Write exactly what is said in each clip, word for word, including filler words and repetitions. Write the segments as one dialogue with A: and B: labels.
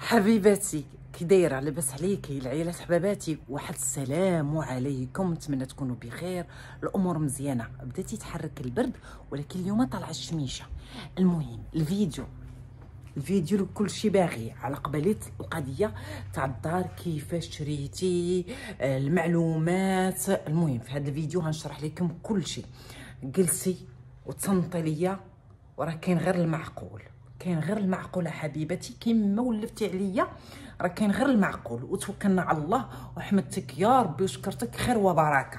A: حبيباتي كي دايره؟ لاباس عليكي؟ العائلات حباباتي، واحد السلام عليكم، نتمنى تكونوا بخير، الامور مزيانه. بداتي يتحرك البرد ولكن اليوم طالعه الشميشه. المهم الفيديو الفيديو كل شيء باغي على قبالة القضيه تاع الدار، كيفاش شريتي، المعلومات. المهم في هذا الفيديو غنشرح لكم كل شيء. جلسي وتصنتي ليا، وراه كاين غير المعقول، كاين غير المعقول حبيبتي، كيما ولفتي عليا راه كاين غير المعقول. وتوكلنا على الله وحمدتك يا ربي وشكرتك خير وبركه.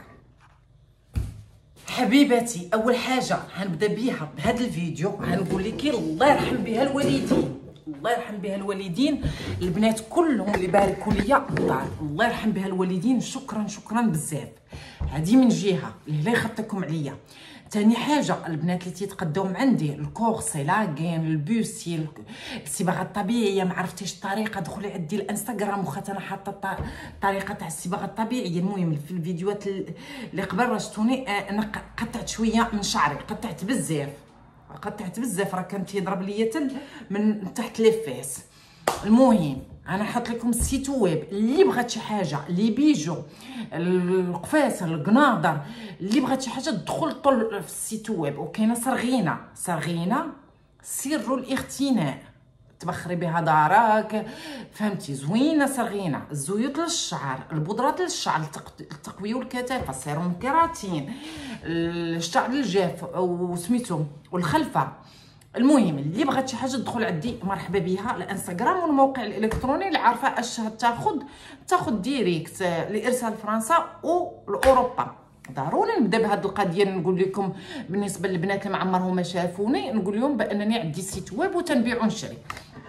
A: حبيباتي اول حاجه غنبدا بيها بهذا الفيديو، غنقول لك الله يرحم بها الوالدين، الله يرحم بها الوالدين، البنات كلهم اللي باركوا ليا الدار، الله يرحم بها الوالدين، شكرا شكرا بزاف. هذه من جهه اللي يخطيكم عليا. ثاني حاجه البنات اللي تيتقداو عندي الكورسي لاكين البوسي الصباغه الطبيعيه، ما عرفتيش الطريقه دخلي عندي الانستغرام وخا انا حاطه الطريقه تاع الصباغه الطبيعيه. المهم في الفيديوهات اللي قبل رشتوني انا قطعت شويه من شعري، قطعت بزاف قطعت بزاف راه كان تيضرب ليا من تحت لي فيس. المهم انا نحط لكم السيت ويب اللي بغات شي حاجه، لي بيجو، القفاص، القناضر، اللي بغات شي حاجه تدخل طول في السيت ويب. وكاينه صرغينه صرغينه سر الاغتناء، تبخري بها دارك، فهمتي؟ زوينه صرغينه. الزيوت للشعر، البودرات للشعر، التقويه والكثافه، سيروم كيراتين، الشعر الجاف وسميتو والخلفه. المهم اللي بغات شي حاجه تدخل عندي مرحبا بها. الانستغرام والموقع الالكتروني اللي عارفه اش تاخذ تاخذ ديريكت لارسال فرنسا والاوروبا. ضروري نبدا بهذه القضيه، نقول لكم بالنسبه للبنات اللي ما عمرهم ما شافوني، نقول لهم بانني عندي سيت ويب وتنبيع ونشري.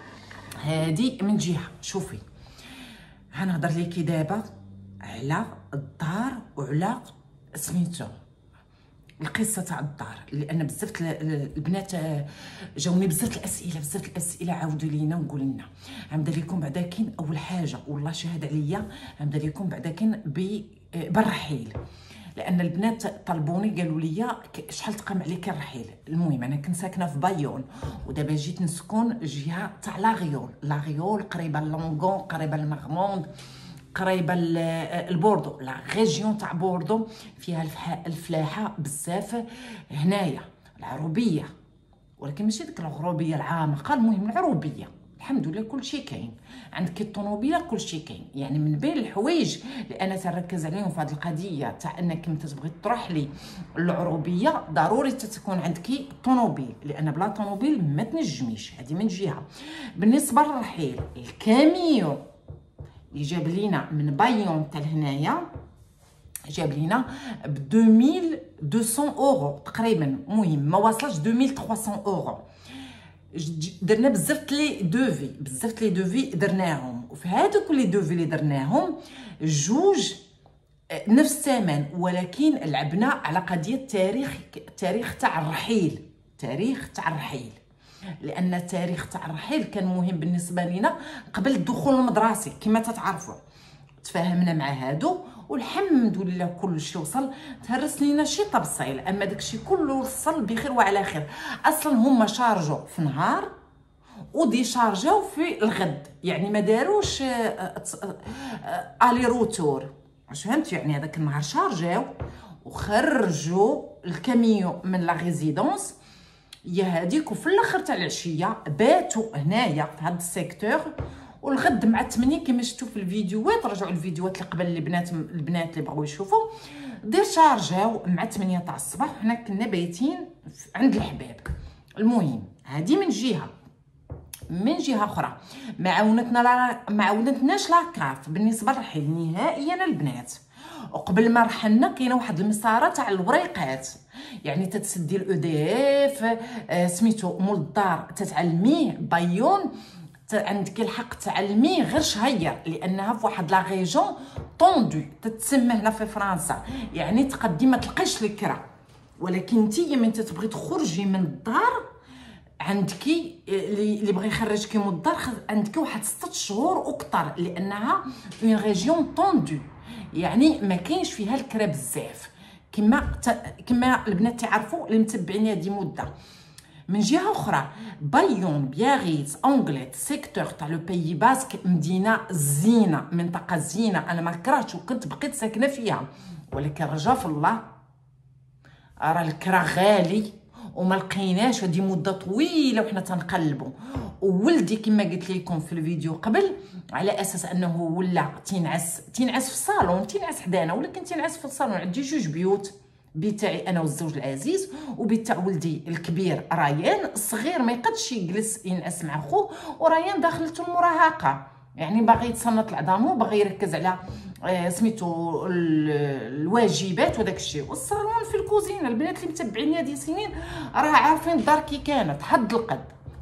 A: هذه من جهه. شوفي غنهضر ليكي دابا على الدار وعلى سميتو القصه تاع الدار، لان بزاف البنات جاوني بزاف الاسئله بزاف الاسئله عاودوا لينا ونقول لنا. غنبدا لكم بعدا كاين اول حاجه والله شاهد عليا، غنبدا لكم بعدا كاين بالرحيل، لان البنات طلبوني قالوا لي شحال تقام عليك الرحيل. المهم انا كنت ساكنه في بايون ودابا جيت نسكن جهه تاع لاغيول، لاغيول قريبه لونغون، قريبه لمغموند، قريبه البوردو، لا ريجيون تاع بوردو فيها الفلاحه بزاف هنايا، العروبيه، ولكن ماشي ديك العروبيه العامقه. المهم العروبيه الحمد لله كل شيء كاين عندك، الطوموبيله كل شيء كاين. يعني من بين الحوايج اللي انا تركز عليهم في هذه القضيه تاع انك انت تبغي تروح لي العروبيه، ضروري تكون عندك طوموبيل، لان بلا طوموبيل ما تنجميش. هذه من جهه. بالنسبه للرحيل الكاميون اللي جاب لينا من بايون تاع هنايا جاب لينا ب ألفين ومئتين اورو تقريبا، المهم ما واصلش ألفين وثلاثمئة اورو. درنا بزاف لي دوفي بزاف لي دوفي درناهم، وفي هذوك لي دوفي اللي درناهم جوج نفس الثمن، ولكن لعبنا على قضيه تاريخ تاريخ تاع الرحيل تاريخ تاع الرحيل لان التاريخ تاع الرحيل كان مهم بالنسبه لنا قبل الدخول المدرسي كما تتعرفوا. تفاهمنا مع هادو والحمد لله كل شيء وصل. تهرس لينا شي تبصيل، اما داكشي كله وصل بخير وعلى خير. اصلا هما شارجوا في نهار ودي شارجاو في الغد، يعني ما داروش الي روتور، واش فهمت؟ يعني هذاك النهار شارجاو وخرجوا الكاميون من لا ريزيدونس يا هذيك، وفي الاخر تاع العشيه باتوا هنايا في هذا السيكتور. والغد مع ثمانية كما شفتوا في الفيديوهات، رجعوا الفيديوهات اللي قبل البنات البنات اللي بغاو يشوفوا، دير شارجاو مع ثمانية تاع الصباح، حنا كنا بايتين عند الحباب. المهم هذه من جهه. من جهه اخرى ما عاونتنا لا ما عاونتناش لاكاف بالنسبه للرحيل نهائيا البنات. وقبل ما رحلنا كاينه واحد المساره تاع الوريقات، يعني تتسدي الاو دي اف سميتو مول الدار تتعلميه بايون، عندك الحق تعلميه غير شهير، لانها في واحد لا ريجون طوندو تتسمى هنا في فرنسا، يعني تقدي ما تلقايش الكرا. ولكن نتيا من تتبغي تخرجي من الدار عندك اللي بغى يخرجك من الدار عندك واحد ستة شهور واكثر، لانها اون ريجيون طوندو، يعني ما كاينش فيها الكرا بزاف كما كما البنات تعرفوا اللي متبعين هذه مده. من جهه اخرى بايون، بياريتس، اونغليت، سيكتور تاع لو باي باسك مدينه زينه، منطقه زينه، انا ما كرهتش وكنت بقيت ساكنه فيها، ولكن رجا في الله راه الكرا غالي وما لقيناش. هذه مده طويله وحنا تنقلبوا، وولدي كما قلت لكم في الفيديو قبل على اساس انه ولا تينعس تينعس في الصالون، تينعس حدانا، ولكن تينعس في الصالون. عندي جوج بيوت، بيت تاعي انا والزوج العزيز، وبيت تاع ولدي الكبير ريان. الصغير ما يقدش يجلس ينعس مع خوه، وريان داخلته المراهقه، يعني باغي يتصنت لعظامو، باغي يركز على آه سميتو الواجبات وداك الشيء. والصالون في الكوزينه، البنات اللي متبعين هذه سنين راه عارفين الدار كي كانت حد القد.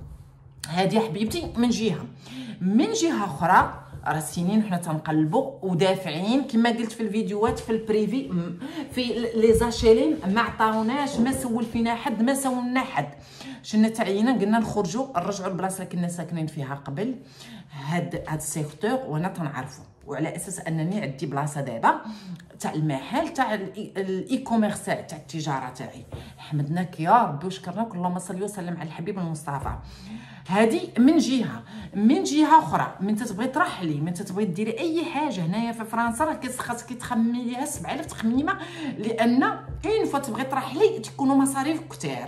A: هذه حبيبتي من جهه. من جهه اخرى راه سنين حنا تنقلبوا ودافعين كما قلت في الفيديوهات في البريفي، في لي زاشيلين ما عطاوناش، ما سول فينا حد، ما سولنا حد. شنا تعينا قلنا نخرجوا نرجعوا البلاصه اللي كنا ساكنين فيها قبل هاد هاد السيكتور، وانا تنعرفو، وعلى اساس انني عندي بلاصه دابا تاع المحل تاع الاي كوميرس تاع التجاره تاعي. حمدناك يا ربي وشكرناك، اللهم صل وسلم على الحبيب المصطفى. هذه من جهه. من جهه اخرى، من تتبغي ترحلي، من تتبغي ديري اي حاجه هنايا في فرنسا، راه خاصك تخمي ليها سبعة آلاف تخميمه، لان كاين فوا تبغي ترحلي تكونوا مصاريف كثار.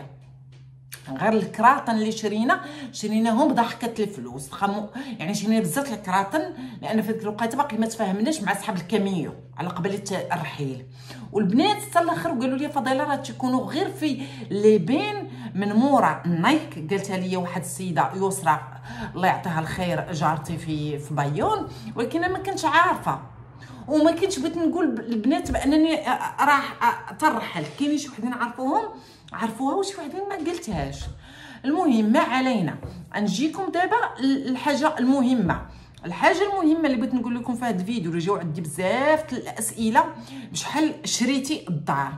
A: غير الكراطن اللي شرينا شريناهم بضحكه الفلوس، تخمو يعني شرينا بزاف الكراطن، لان في الوقيته باقي ما تفاهمناش مع صحاب الكاميو على قبل الرحيل. والبنات حتى الاخر قالوا لي فضيله راه تيكونوا غير في لي بين من مورا نايك. قالتها لي واحد السيده يسرى الله يعطيها الخير، جارتي في في بايون، ولكن انا ما كنتش عارفه وما كنتش بغيت نقول للبنات بانني راح ترحل. كاينين شي وحدين عرفوهم عرفوها وشي وحدين ما قلتهاش. المهم ما علينا، نجيكم دابا الحاجه المهمه. الحاجه المهمه اللي بغيت نقول لكم في هذا الفيديو، اللي جاو عندي بزاف الاسئله، بشحال شريتي الدار؟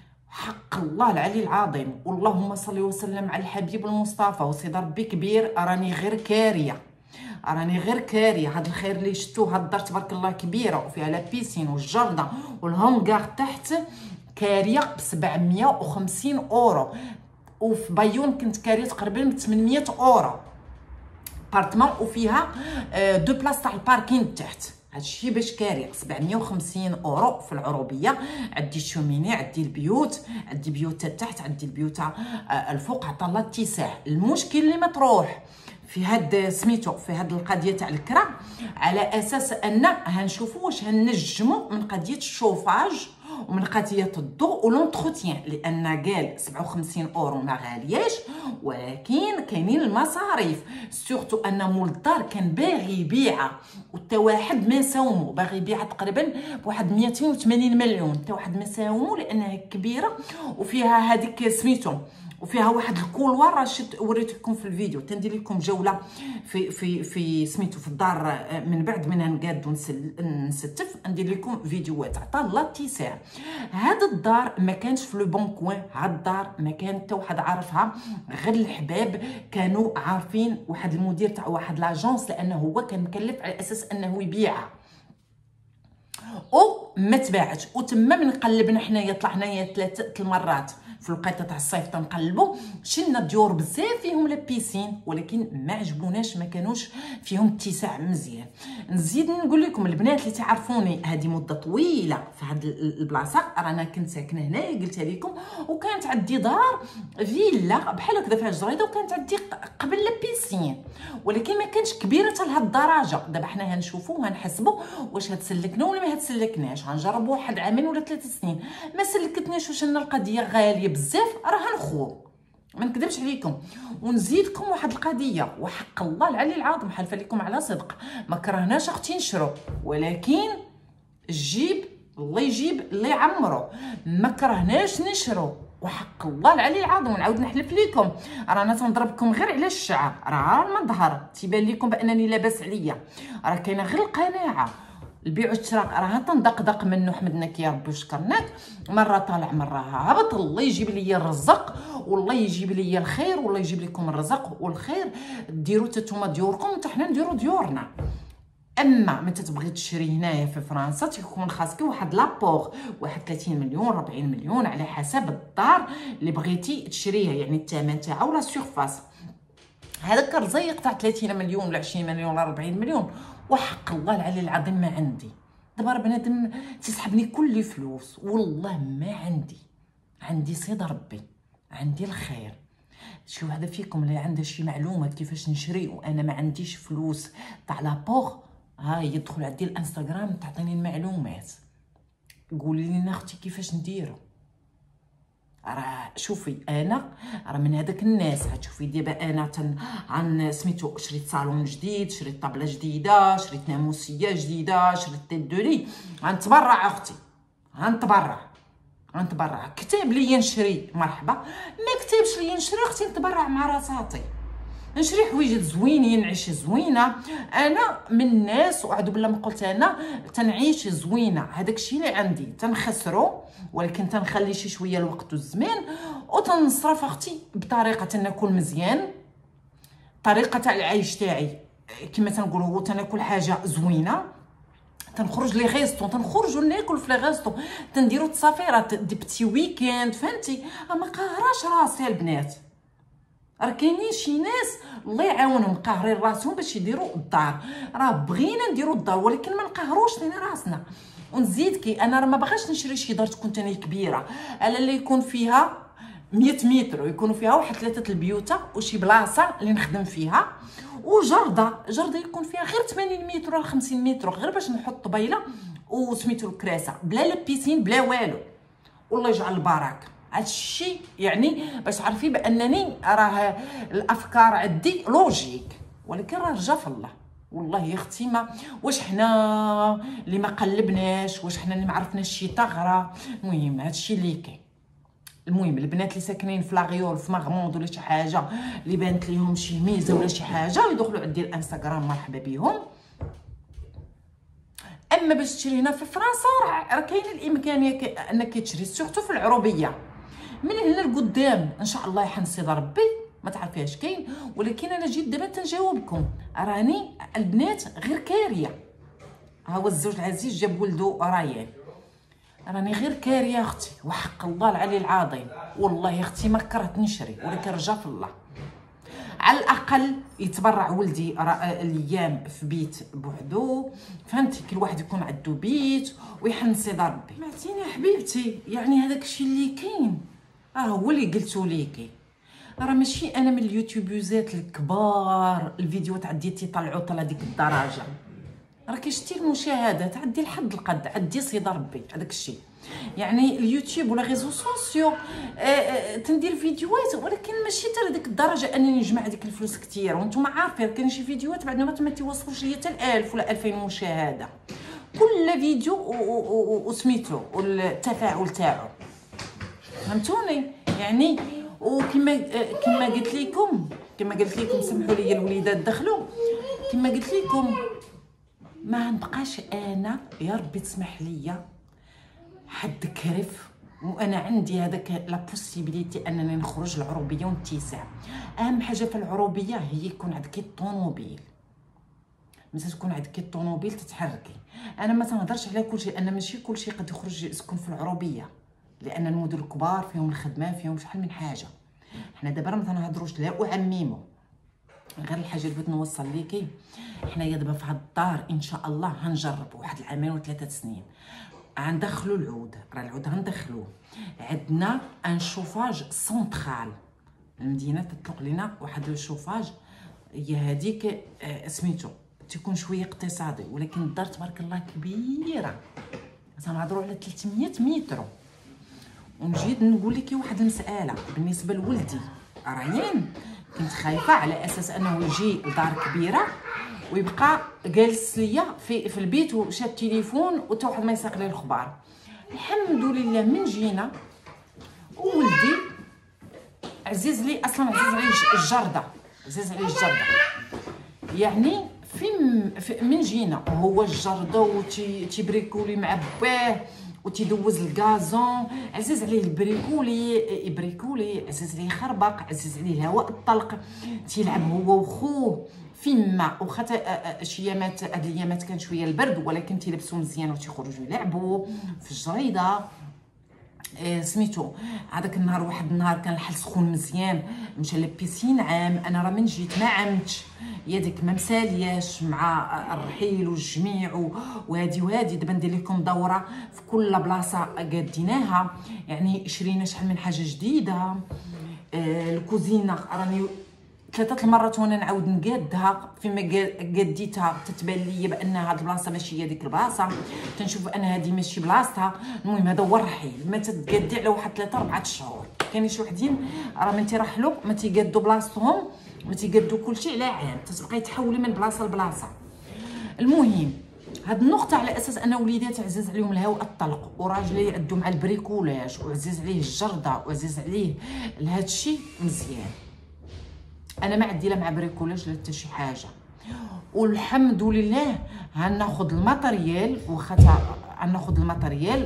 A: حق الله العلي العظيم، واللهم صل وسلم على الحبيب المصطفى، وسيدي ربي كبير، راني غير كاريه، راني غير كاريه. هاد الخير اللي شفتو، هاد الدار تبارك الله كبيره وفيها لا بيسين والجردة والهونغار تحت، كاريه ب سبعمية وخمسين اورو، وفي بايون كنت كاريه تقريبا ب ثمنمية اورو بارتمون، وفيها دو بلاص تاع الباركين تحت. هادشي باش كاريه سبعمية وخمسين اورو في العروبيه. عندي الشوميني، عندي البيوت، عندي بيوت تحت، عندي البيوت الفوق، عطا الله اتساع. المشكل اللي مطروح في هاد سميتو في هاد القضيه تاع الكرا، على اساس ان هنشوفوا واش هنجموا من قضيه الشوفاج ومن قضيه الضوء ولونتروتيان، لان قال سبعة وخمسين اورو ما غالياش، ولكن كاينين المصاريف. سورتو ان مول الدار كان باغي يبيعها، وتا واحد ما ساومو، باغي يبيعها تقريبا بواحد مئتين وثمانين مليون، تا واحد ما ساومو لانها كبيره وفيها هذيك سميتو، وفيها واحد الكولوار. راه شفت وريتكم في الفيديو، تندير لكم جوله في في في سميتو في الدار من بعد منها نقاد ونستف، ندير لكم فيديوهات. عطا الله اتساع. هاد الدار ما كانش في لو بون كوين، هاد الدار ما كان حتى واحد عارفها، غير الحباب كانوا عارفين واحد المدير تاع واحد لاجونس، لانه هو كان مكلف على اساس انه يبيعها، او ما تباعتش. وتما من قلبنا حنايا، طلع حنايا ثلاثه المرات في الوقيته تاع الصيف تنقلبوا، شلنا ديور بزاف فيهم لا بيسين، ولكن ما عجبوناش، ما كانوش فيهم اتساع مزيان. نزيد نقول لكم البنات اللي تعرفوني، هذه مده طويله في هذه البلاصه، رانا كنت ساكنه هنايا قلتها لكم، وكانت عندي دار فيلا بحال هكذا فيها جريده، وكانت عندي قبل لا بيسين، ولكن ما كانتش كبيره حتى لهاد الدرجه. دابا حنا هنشوفوا وهنحسبوا واش هتسلكنا ولا ما هتسلكناش، غنجربوا واحد عامين ولا ثلاث سنين. ما سلكتناش واش ان القضيه غاليه بزاف، راه هنخوض، ما نكذبش عليكم. ونزيدكم واحد القضيه، وحق الله العلي العظيم حالفه لكم على صدق، ما كرهناش اختي نشرو، ولكن الجيب الله يجيب الله يعمرو، ما كرهناش نشرو، وحق الله العلي العظيم. ونعاود نحلف لكم، رانا تنضربكم غير على الشعر، راه المظهر تيبان لكم بانني لاباس عليا، راه كاينه غير القناعه. البيع والشراء راه تندقدق منه، حمدناك يا ربي وشكرناك، مره طالع مره هابط. الله يجيب لي الرزق، والله يجيب لي الخير، والله يجيب لكم الرزق والخير. ديروا تتوما ديوركم، حتى حنا نديروا ديورنا. اما ما تتبغي تشري هنايا في فرنسا تيكون خاصك واحد لابور واحد ثلاثين مليون أربعين مليون على حسب الدار اللي بغيتي تشريها، يعني الثمن تاعها ولا سيرفاس. هذاك الرزيق تاع ثلاثين مليون ولا عشرين مليون ولا أربعين مليون وحق الله العلي العظيم ما عندي. دابا بنادم تسحبني كل فلوس والله ما عندي، عندي صيد ربي، عندي الخير. شي وحده فيكم اللي عندها شي معلومه كيفاش نشري وانا ما عنديش فلوس تاع لابور، ها يدخل عندي الانستغرام تعطيني المعلومات، قولي لنا اختي كيفاش نديرو. راه شوفي انا راه من هذاك الناس، غتشوفي دابا انا تن عن سميتو شريت صالون جديد، شريت طابله جديده، شريت ناموسيه جديده، شريت تيت دولي، غنتبرع اختي، غنتبرع غنتبرع. كتب لي نشري مرحبا، ما كتبش لي نشري اختي نتبرع مع راساتي، نشري حوايج زوينين نعيش زوينه. انا من الناس وعدو بالله ما قلت انا تنعيش زوينه، هذاك الشيء اللي عندي تنخسرو ولكن تنخلي شي شويه الوقت والزمان وتنصرف اختي بطريقه تناكل مزيان، طريقه تاع العيش تاعي كما تنقولوا هو تناكل حاجه زوينه، تنخرج لي غيستون، تنخرجوا ناكل في لي غيستون، تنديروا تصافيرات دي بتي ويكاند، فهمتي؟ ما قاهراش راسي البنات، راه كاينين شي ناس الله يعاونهم قاهرين راسهم باش يديروا الدار، راه بغينا نديروا الدار ولكن ما نقهروش لينا راسنا. ونزيدكي انا راه ما باغاش نشري شي دار تكون تاني كبيره، الا اللي يكون فيها مية متر ويكونوا فيها واحد ثلاثه البيوت وشي بلاصه اللي نخدم فيها، وجرده جرده يكون فيها غير ثمانين متر ولا خمسين متر غير باش نحط طبيله وسميتو الكراسه، بلا لا بيسين بلا والو، والله يجعل البركه. هادشي يعني باش تعرفي بانني راه الافكار عندي لوجيك، ولكن راه رجا في الله. والله يا اختي ما واش حنا اللي ما قلبناش، واش حنا اللي ما عرفناش شي ثغره، المهم هادشي اللي كاين. المهم البنات اللي ساكنين في لاغيول في مغموض ولا شي حاجه اللي بانت ليهم شي ميزه ولا شي حاجه يدخلوا عندي الانستغرام مرحبا بهم. اما باش تشري هنا في فرنسا راه كاين الامكانيه انك تشري سورتو في العروبيه من هنا لقدام ان شاء الله يحنصي ربي ما تعرفيهاش كاين. ولكن انا جيت دابا تنجاوبكم، راني البنات غير كاريه، ها هو الزوج العزيز جاب ولدو ريان، راني غير كاريه اختي وحق الله العلي العظيم. والله يا اختي ما كرهت نشري ولكن رجا في الله، على الاقل يتبرع ولدي الايام في بيت بوحدو، فهمتي؟ كل واحد يكون عنده بيت ويحنصي دار ربي. سمعتيني يا حبيبتي؟ يعني هذاك الشيء اللي كاين راه هو اللي قلتو ليكي، راه ماشي انا من اليوتيوبوزات الكبار الفيديوهات عندي تيطلعوا طلع ديك الدرجه، راه كيشتي المشاهدات عندي لحد القد، عندي صيد ربي هذاك الشيء. يعني اليوتيوب ولا ريزو سوسيو آه آه تندير فيديوهات ولكن ماشي حتى لديك الدرجه انني نجمع هذيك الفلوس كثير، وانتم عارفين كاين شي فيديوهات بعد ما تيوصلوش ليا حتى الألف ولا ألفين مشاهده كل فيديو وسميتو والتفاعل تاعو، فهمتوني؟ يعني وكما كما قلت لكم كما قلت لكم سمحوا لي الوليدات دخلوا، كما قلت لكم ما نبقاش انا يا ربي تسمح لي حد كرف وانا عندي هذاك لا بوسيبيليتي انني نخرج العروبيه ونتسع. اهم حاجه في العروبيه هي يكون عندك الطوموبيل، ملي تكون عندك الطوموبيل تتحركي. انا ما تنهضرش على كل شيء، انا ماشي كل شيء قد يخرج يسكن في العروبيه لان المدن الكبار فيهم الخدمه فيهم شحال من حاجه. حنا دابا ما تنهضروش لا اعمموا، غير الحاجه اللي بغيت نوصل ليكي حنايا دابا في هاد الدار ان شاء الله غنجرب واحد العامين وثلاثه سنين غندخلوا العود، راه العود غندخلوه. عندنا ان شوفاج سونطرال، المدينه تطلق لنا واحد الشوفاج هي هذيك آه سميتو تيكون شويه اقتصادي، ولكن الدار تبارك الله كبيره تنهضروا على ثلاثمية متر. ونجيد نقول لك واحد المساله بالنسبه لولدي ريان، كنت خايفه على اساس انه يجي لدار كبيره ويبقى جالس ليا في في البيت وشاد التليفون وتا واحد ما يساق ليه الخبار. الحمد لله من جينا وولدي عزيز لي، اصلا عزيز عليه الجرده، عزيز عليه الجرده يعني في من جينا وهو الجرده وتيبريكولي مع باه وتيدوز الغازون، عزيز عليه البريكولي يبريكولي، عزيز عليه يخربق، عزيز عليه الهواء الطلق، تيلعب هو وخوه فيما واخا شي ايامات هاد الايامات كان شويه البرد ولكن تيلبسوا مزيان وتيخرجوا يلعبوا في الجريده. إيه سميتو هذاك النهار واحد النهار كان الحل سخون مزيان مشى للبيسين عام. انا راه من جيت ما عمتش يا ديك ما مسالياش مع الرحيل والجميع وهادي وهادي. دابا ندير لكم دوره في كل بلاصه قاديناها، يعني شرينا شحال من حاجه جديده. إيه الكوزينه راني ثلاثه المرات وانا نعاود نقادها، فيما قاديتها تتبان لي بان هاد البلاصه ماشي هي ديك البلاصه، تنشوف انا هادي ماشي بلاصتها. المهم هذا هو الرحيل، ما تتقادي على واحد ثلاثه اربعه شهور. كاين شي وحدين راه من تيرحلوا ما تيقادوا بلاصتهم، ما تيقادوا كلشي على عام، تتبقاي تحولي من بلاصه لبلاصه. المهم هاد النقطه على اساس ان وليدات عزيز عليهم الهواء الطلق، وراجلي عندهم مع البريكولاج، وعزيز عليه الجرده، وعزيز عليه لهذا الشيء مزيان. انا ما عندي لا مع بريكولاج لا حتى شي حاجه، والحمد لله غناخذ الماتريال واخا غناخذ الماتريال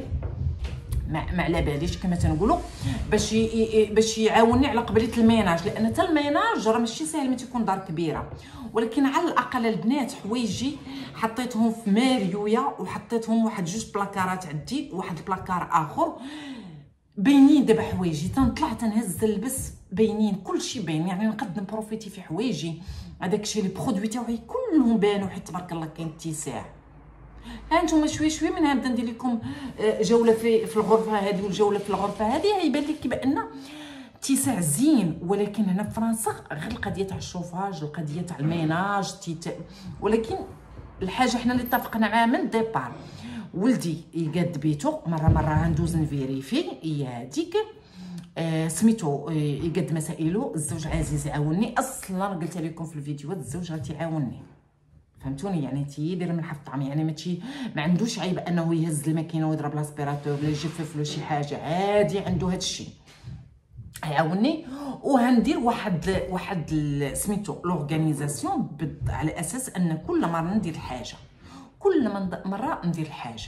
A: ما ما على باليش كما تنقولوا باش باش يعاونني على قبليه الميناج، لان حتى الميناج راه ماشي ساهل ما تكون دار كبيره. ولكن على الاقل البنات حوايجي حطيتهم في ماريويا وحطيتهم واحد جوج بلاكارات عندي وواحد البلاكار اخر باينين. دابا حوايجي تنطلع تنهز نلبس باينين كلشي باين، يعني نقد نبروفيتي في حوايجي. هذاك الشيء لي برودوي تاعي كلهم بانوا حيت تبارك الله كاين اتساع. ها انتم شويه شويه من نبدا ندير لكم جوله في في الغرفه هذه والجوله في الغرفه هذه. يبان لك بان اتساع زين، ولكن هنا في فرنسا غير القضيه تاع الشوفاج، القضيه تاع الميناج تيت... ولكن الحاجه حنا اللي اتفقنا معاها من الديبار ولدي يقاد بيتو مره مره غندوز نفيريفي هي هذيك آه سميتو آه يقاد مسائلو. الزوج عزيز يعاونني، اصلا قلت لكم في الفيديوهات الزوج راه تيعاونني فهمتوني، يعني تيدير من حف الطعم، يعني ماشي ما عندوش عيب انه يهز الماكينه ويضرب لاسبيراتور ولا يجفف له شي حاجه، عادي عنده هذا الشيء يعاونني. وهندير واحد واحد سميتو لورغانيزاسيون على اساس ان كل مره ندير حاجه، كل مره ندير حاجه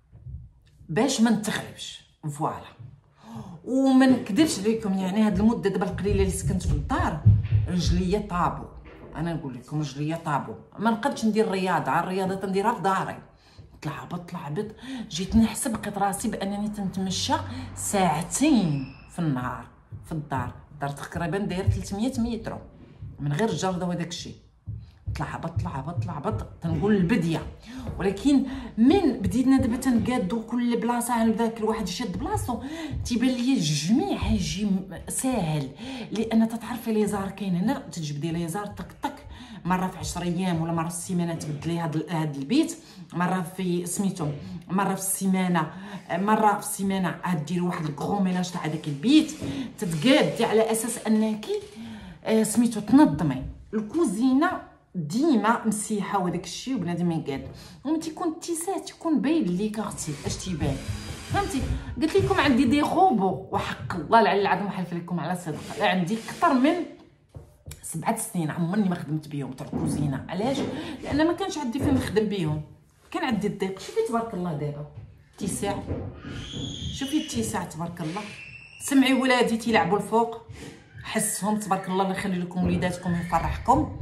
A: باش ما نتغلبش فوالا. وما نكذبش عليكم، يعني هاد المده دابا القليله اللي سكنت في الدار رجليا طابو، انا نقول لكم رجليا طابو، ما نقدش ندير الرياضه، الرياضه تنديرها في داري. طلع هبط طلع هبط، جيت نحسب لقيت راسي بانني تنتمشى ساعتين في النهار في الدار. الدار تقريبا داير ثلاثمية متر من غير الجرده وداك الشيء. طلع هبط طلع هبط طلع هبط تنقول البديه. ولكن من بدينا دابا تنقادو كل بلاصه نبدا كل واحد يشد بلاصتو، تيبان لي الجميع يجي ساهل، لان تتعرفي لي زار كاين هنا تجبدي لي زار طق طق، مره في عشرة ايام ولا مره في السيمانه تبدلي هاد هاد البيت، مره في سميتو مره في السيمانه مره في السيمانه عاد ديري واحد الكغون ميناج تاع هذاك البيت، تتقادي على اساس انك آه سميتو تنظمي الكوزينه ديما مسيحه وداك الشيء وبنادم يقاد. ومن تيكون اتساع تيكون باين ليك اختي اش تيبان، فهمتي. قلت لكم عندي دي خوبو وحق الله العلي العظيم حلف لكم على صدق، عندي اكثر من سبعة سنين عمرني ما خدمت بيهم تاع الكوزينه. علاش؟ لان ما كانش عندي فين نخدم بيهم، كان عندي الضيق. شوفي تبارك الله دابا اتساع، شوفي اتساع تبارك الله. سمعي ولادي تيلعبوا الفوق، حسهم تبارك الله، الله يخلي لكم وليداتكم يفرحكم.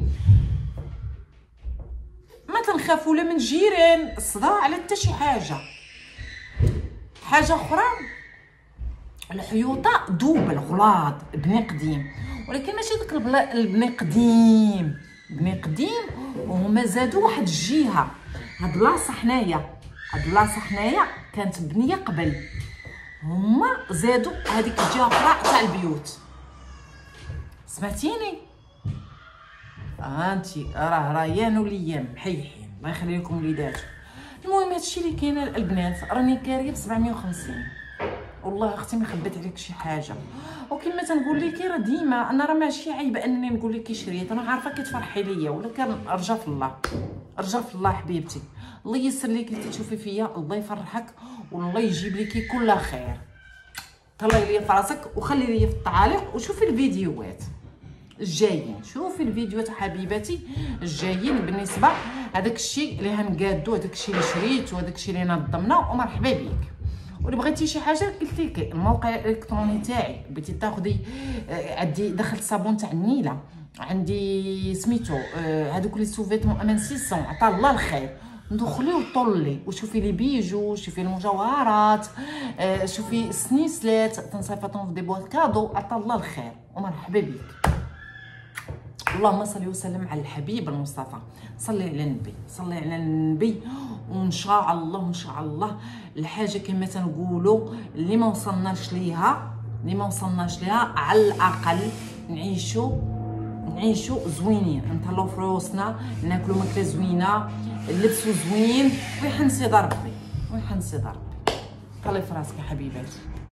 A: ما تنخافوا لا من جيران الصداع على حتى شي حاجه. حاجه اخرى الحيوطه دوبل غلاض بني قديم، ولكن ماشي داك البني قديم بني قديم، وهما زادوا واحد الجهه. هاد بلاصه حنايا هاد بلاصه حنايا كانت بنيه قبل، هما زادوا هذيك الجهه اخرى تاع البيوت. سمعتيني؟ هانتي راه ريان وليام محيحين، الله يخلي لكم وليداتكم. المهم هادشي اللي كاين البنات، راني كاريه ب سبعمية وخمسين. والله اختي ما خبيت عليك شي حاجه، وكما تنقول لك راه ديما انا راه ماشي عيب انني نقول لك شريت، انا عارفه كتفرحي ليا، ولا كان ارجع في الله ارجع في الله حبيبتي. الله يسر لك اللي تشوفي فيا، الله يفرحك والله يجيب لك كل خير. طلعي ليا في راسك وخلي ليا في التعاليق، وشوفي الفيديوهات الجايين، شوفي الفيديوهات حبيباتي الجايين بالنسبه هذاك الشيء اللي هنقادو، هذاك الشيء اللي شريت وهذاك الشيء اللي نظمناه. ومرحبا بك. ولا بغيتي شي حاجه قلت لك الموقع الالكتروني تاعي، بغيتي تاخذي عندي دخلت صابون تاع النيله، عندي سميتو آه هذوك لي سوفيتمون امان ستمية عطا الله الخير. ندخلي وطلي وشوفي لي بيجو، شوفي المجوهرات، آه شوفي السنيسلات تنصيفطهم في دي بواط كادو. عطا الله الخير ومرحبا بك. اللهم صل وسلم على الحبيب المصطفى. صلي على النبي، صلي على النبي. وان شاء الله ان شاء الله الحاجه كما تنقولوا اللي ما وصلناش ليها اللي ما وصلناش ليها على الاقل نعيشوا نعيشوا زوينين، نطلعوا في روسنا، ناكلوا ماكله زوينه، نلبسوا زوين، ويحن سيدي ربي ويحن سيدي ربي. طلي في راسك يا حبيباتي.